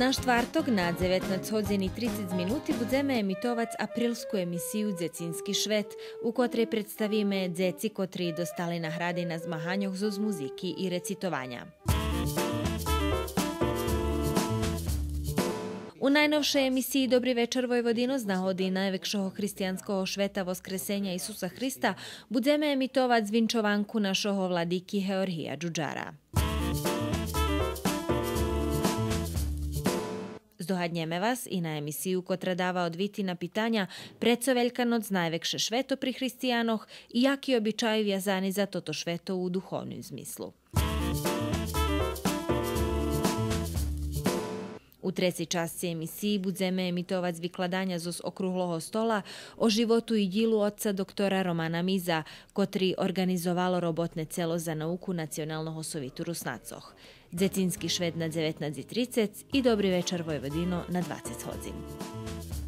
Na štvartok na 19:30 budeme emitovať aprilskú emisiu Dzecinski švet, u kotrej predstavíme dzeci, kotri dostali nahrady na zmahanjoch z muziki i recitovanja. U najnovšej emisiji Dobri večer Vojvodino z nahodi najväčšieho hristijanského šveta Voskresenja Isusa Hrista budeme emitovať zvinčovanku našoho vladyky Georgija Džudžara. Zdohadneme vas i na emisiju kotra dáva odviti na pitanja preco Veľkanoc najväkše šveto pri hristijanoch i jaki običaji vjazani za toto šveto u duhovnom zmislu. U trećoj časti emisiji budeme emitovať vykladania z okrugloho stola o životu i dilu otca doktora Romana Miza, kotri organizovalo robotne celo za nauku Nacionalnog sovitu Rusnacoh. Dzecinski švet na 19:30 i Dobri večer Vojvodino na 20:00.